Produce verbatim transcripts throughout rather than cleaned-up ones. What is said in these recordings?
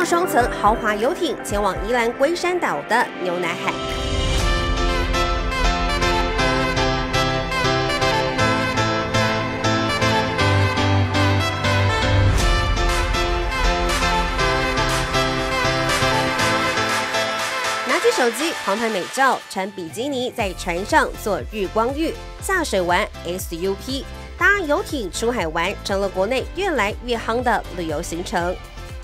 挂双层豪华游艇前往宜兰龟山岛的牛奶海。拿起手机狂拍美照，穿比基尼在船上做日光浴，下水玩 S U P。 搭游艇出海玩成了国内越来越夯的旅游行程。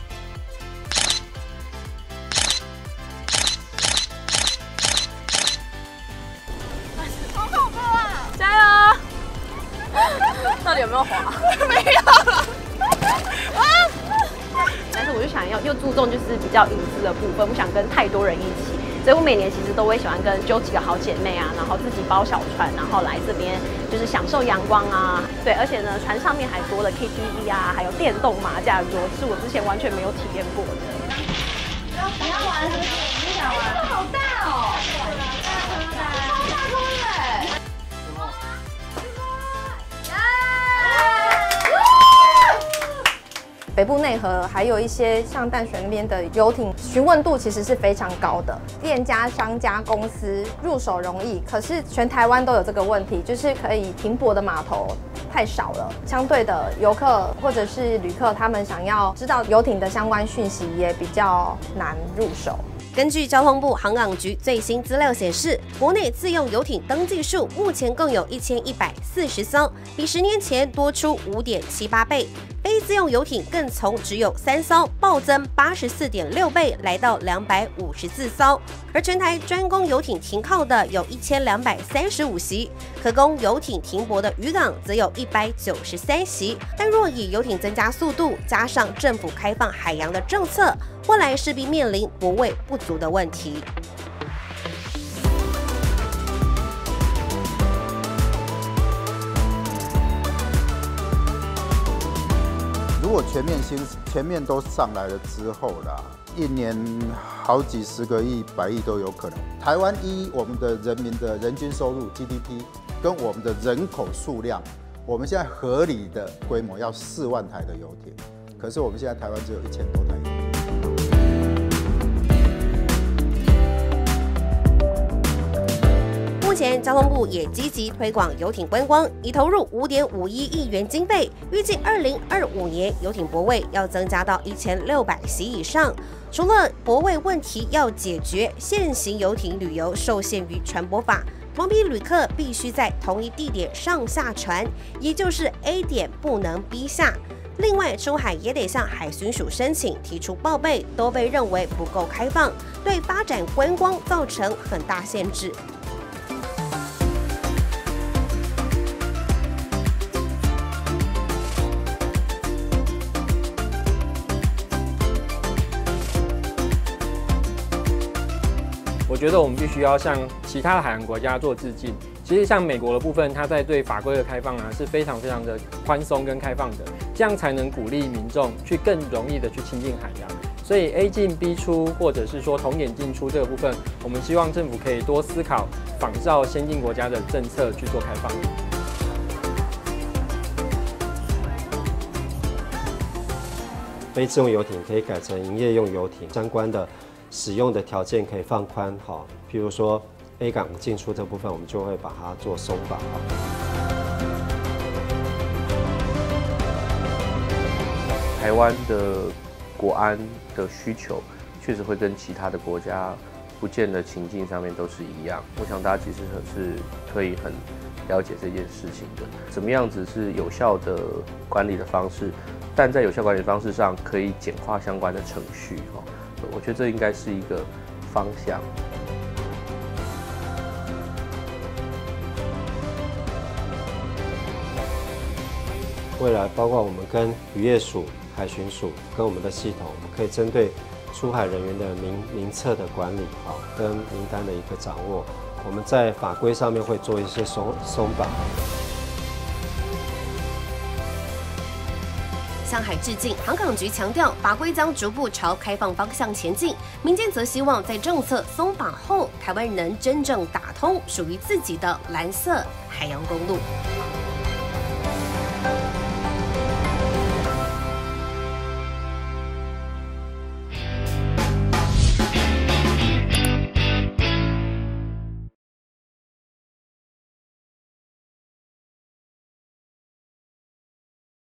好恐怖啊！ 加油！到底有没有滑？ 没有。啊！ 但是我就想要又注重就是比较隐私的部分，不想跟太多人一起。 所以我每年其实都会喜欢跟揪几个好姐妹啊，然后自己包小船，然后来这边就是享受阳光啊。对，而且呢，船上面还多了 K T V 啊，还有电动麻将桌，是我之前完全没有体验过的。 你要玩是不是？你想玩？这好大哦！大车的，超大车的。 北部内河还有一些像淡水那边的游艇，询问度其实是非常高的。店家、商家、公司入手容易，可是全台湾都有这个问题，就是可以停泊的码头太少了。相对的，游客或者是旅客，他们想要知道游艇的相关讯息，也比较难入手。 根据交通部航港局最新资料显示，国内自用游艇登记数目前共有一千一百四十艘，比十年前多出五点七八倍。非自用游艇更从只有三艘暴增八十四点六倍，来到两百五十四艘。而全台专供游艇停靠的有一千两百三十五席，可供游艇停泊的渔港则有一百九十三席。但若以游艇增加速度，加上政府开放海洋的政策，未来势必面临泊位不足的问题。 如果全面新全面都上来了之后啦，一年好几十个亿、百亿都有可能。台湾依我们的人民的人均收入 G D P 跟我们的人口数量，我们现在合理的规模要四万台的游艇，可是我们现在台湾只有一千多台游艇。 目前，交通部也积极推广游艇观光，已投入五点五一亿元经费，预计二零二五年游艇泊位要增加到一千六百席以上。除了泊位问题要解决，现行游艇旅游受限于船舶法，同批旅客必须在同一地点上下船，也就是 A 点不能 B 下。 另外，出海也得向海巡署申请，提出报备，都被认为不够开放，对发展观光造成很大限制。 我觉得我们必须要向其他的海洋国家做致敬。其实像美国的部分，它在对法规的开放啊是非常非常的宽松跟开放的，这样才能鼓励民众去更容易的去亲近海洋。所以 A 进 B 出，或者是说同点进出这个部分，我们希望政府可以多思考仿照先进国家的政策去做开放。 非自用游艇可以改成营业用游艇，相关的使用的条件可以放宽，好，譬如说 A 港进出这部分，我们就会把它做松绑。 台湾的国安的需求，确实会跟其他的国家不见得情境上面都是一样。我想大家其实是可以很了解这件事情的，怎么样子是有效的管理的方式。 但在有效管理方式上，可以简化相关的程序哦。我觉得这应该是一个方向。 未来包括我们跟渔业署、海巡署跟我们的系统，我们可以针对出海人员的名名册的管理，好，跟名单的一个掌握，我们在法规上面会做一些松松绑。 向海致敬，航港局强调，法规将逐步朝开放方向前进。民间则希望在政策松绑后，台湾能真正打通属于自己的蓝色海洋公路。